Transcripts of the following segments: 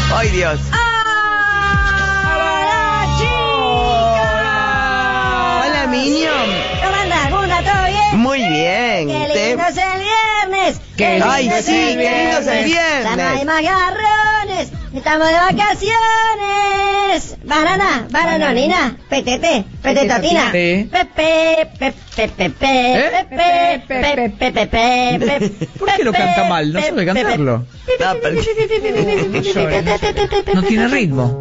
¡Ay, Dios! ¡Hola, chicos! Hola, Minion. ¿Cómo andás? ¿Cómo andás? ¿Todo bien? Muy bien. ¡Qué lindo es el viernes! Ay, sí, qué lindo es el Ya no hay viernes. más garrones. Estamos de vacaciones. Banana, bananonina, petete, petetotina. Sí. Pepe, pepe, pepe, pepe, pepe, pepe, pepe. ¿Por qué lo canta mal? No sabe cantarlo. No, pero- No tiene ritmo.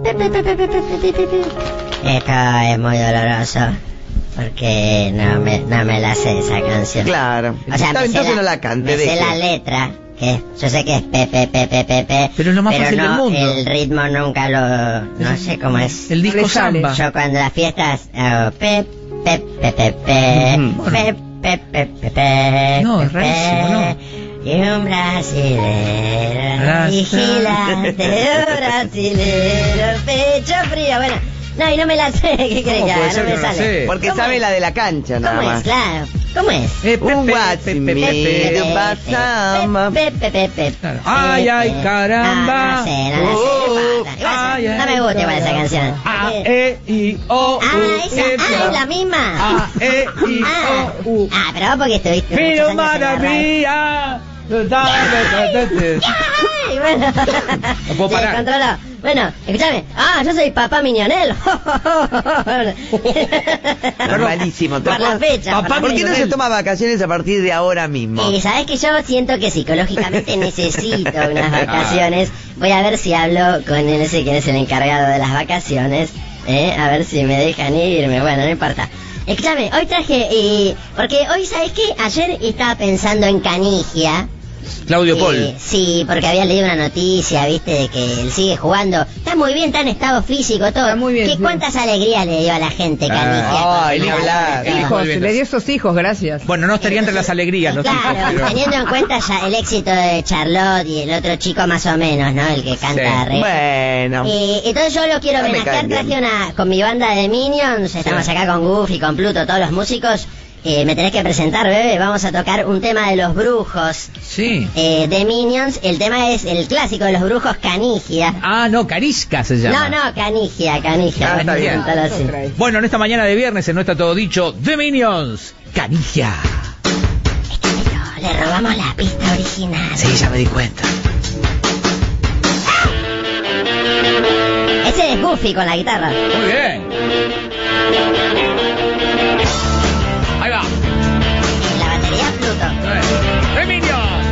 Esto es muy doloroso porque no me la sé esa canción. Claro. O sea, Entonces no la cante. me sé deje. la letra, que yo sé que es pepe, pepe, pepe, Pero es lo más fácil del no, mundo. el ritmo nunca no sé cómo es. El disco Resale. samba. Yo cuando las fiestas hago pepe, pepe, pepe, Ujú. pepe, pepe, pepe, No, es rarísimo, ¿no? y un brasilero, vigilante, un brasilero, pecho frío, bueno, no, y no me la sé, ¿qué crees ¿Cómo que puede haga? ser No me que no la sale. sé? Porque ¿Cómo sabe es? la de la cancha, nada ¿Cómo es? más. Claro, ¿cómo es? Un WhatsApp. Claro. Ay, ay, caramba. No sé, no la sé. Ay, No ay, me gusta igual esa canción. A, E, I, O, U, Esa, es la misma. A, E, I, Ah, O, U. pero vos porque estuviste muchos Pero años en la radio. maravilla. Ay, bueno. No puedo parar. Se controló. Bueno, escúchame. Yo soy papá Miñonel. Normalísimo. Por la fecha. Papá ¿Por qué no se Miñonel. toma vacaciones a partir de ahora mismo? Y sabes que yo siento que psicológicamente necesito unas vacaciones. Voy a ver si hablo con no sé quién es el encargado de las vacaciones. A ver si me dejan irme. Bueno, no importa. Escúchame, hoy traje... porque hoy, ¿sabes qué? Ayer estaba pensando en Canigia. Claudio Paul. Sí, porque había leído una noticia, viste, de que él sigue jugando. Está muy bien, está en estado físico, todo. Está muy bien, sí. ¿Cuántas alegrías le dio a la gente Canigia? Ay, ni hablar. Hijos, le dio esos hijos, gracias. Bueno, no estaría entre las alegrías, los hijos. Claro, pero- teniendo en cuenta ya el éxito de Charlotte y el otro chico más o menos, ¿no? El que canta Sí. reggae. Bueno. Entonces yo lo quiero No me homenajear, caen bien. traje con mi banda de Minions, estamos acá con Goofy, con Pluto, todos los músicos. Me tenés que presentar, bebé, vamos a tocar un tema de los brujos Sí. de Minions. El tema es el clásico de los brujos, Canigia. Ah, no, Carisca se llama. No, Canigia. está bien. Tal así. Bueno, en esta mañana de viernes, en No Está Todo Dicho, The Minions, Canigia. Le robamos la pista original. Sí, ya me di cuenta. Ese es Goofy con la guitarra. Muy bien. Ahí va. En la batería, Pluto. The Minions.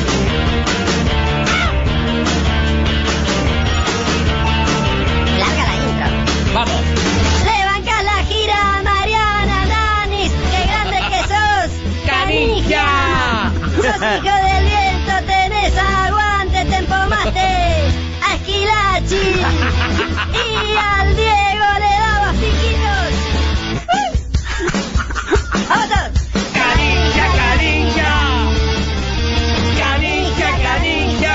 Larga la intro. Vamos. Le bancas la gira, Mariana Danis. Qué grande que sos, Canigia. Sos hijo del viento, tenés aguante, te empomaste a Esquilachi. Y al Diego le dabas piquitos. ¡Vamos todos! Canigia, Canigia. Canigia, Canigia.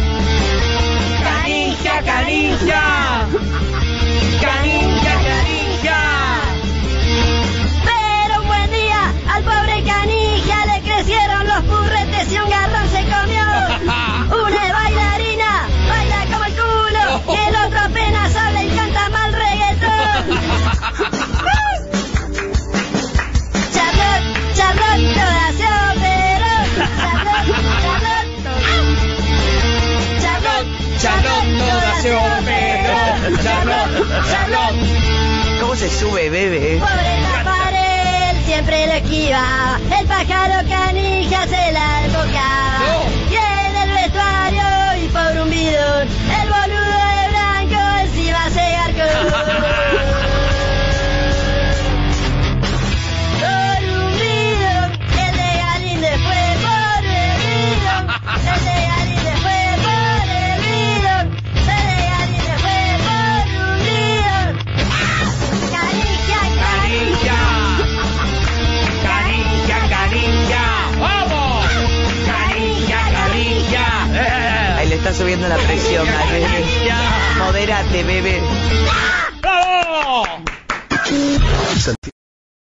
Canigia, Canigia. Canigia, Canigia. Pero un buen día al pobre Canigia le crecieron los purretes y un garrón se comió. Una bailarina baila como el culo y el otro apenas habla y canta mal reggaetón. Charlotte, toda se operó. Charlotte, toda se operó. Charlotte. ¿Cómo se sube, bebé? Pobre Taparel, siempre lo esquiva. El pájaro Canigia se la embocaba. Y en el vestuario y por un bidón, el boludo de blanco encima se garcó. Por un bidón, el de Galíndez fue por el bidón. El de Galíndez fue por el bidón. El de Galíndez fue por un bidón. Canigia, Canigia. Canigia, Canigia. ¡Vamos! Canigia, Canigia. Ahí le está subiendo la presión al bebé. Modérate, bebé. ¡Bravo!